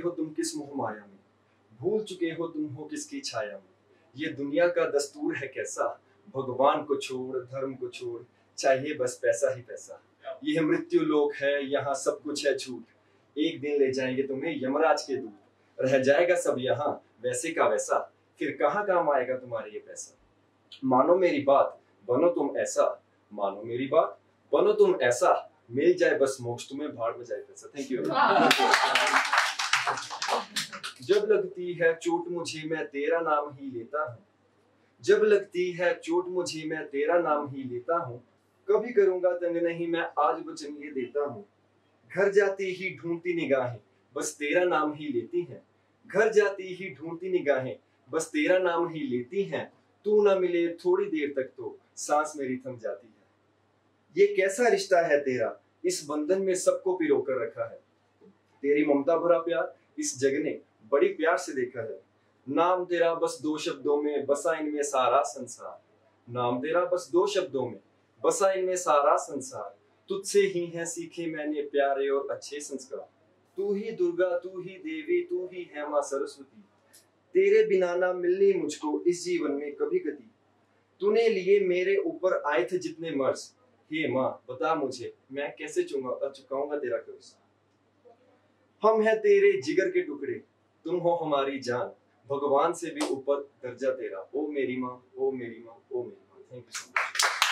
हो तुम किस मोह माया में, भूल चुके हो तुम हो किसकी छाया में। ये दुनिया का दस्तूर है कैसा, भगवान को छोड़ धर्म को छोड़ चाहिए बस पैसा ही पैसा। यह मृत्यु लोक है यहाँ सब कुछ है झूठ, एक दिन ले जाएंगे तुम्हें यमराज के दूत। रह जाएगा सब यहाँ वैसे का वैसा, फिर कहाँ काम आएगा तुम्हारे ये पैसा। मानो मेरी बात बनो तुम ऐसा, मानो मेरी बात बनो तुम ऐसा, मिल जाए बस मोक्ष तुम्हें भाड़ में जाए पैसा। Thank you. जब लगती है चोट मुझे मैं तेरा नाम ही लेता हूँ, जब लगती है चोट मुझे मैं तेरा नाम ही लेता हूँ। कभी करूंगा तंग नहीं मैं आज वचन ये देता हूँ। घर जाती ही ढूंढती निगाहें बस तेरा नाम ही लेती हैं, घर जाती ही ढूंढती निगाहें बस तेरा नाम ही लेती हैं। तू ना मिले थोड़ी देर तक तो सांस मेरी थम जाती है। ये कैसा रिश्ता है तेरा, इस बंधन में सबको पिरो कर रखा है। तेरी ममता भरा प्यार इस जग ने बड़ी प्यार से देखा है। नाम तेरा बस दो शब्दों में बसा इनमें सारा संसार, नाम तेरा बस दो शब्दों में बसा इनमें सारा संसार। तुझसे ही है सीखे मैंने प्यारे और अच्छे संस्कार। तू ही दुर्गा तू ही देवी तू ही है माँ सरस्वती, तेरे बिना ना मिलनी मुझको इस जीवन में कभी गति। तूने लिए मेरे ऊपर आए थे जितने मर्ज, हे माँ बता मुझे मैं कैसे चुकाऊंगा तेरा कर्ज। हम हैं तेरे जिगर के टुकड़े तुम हो हमारी जान, भगवान से भी ऊपर दर्जा तेरा। ओ मेरी माँ ओ मेरी माँ ओ मेरी माँ। Thank you so much.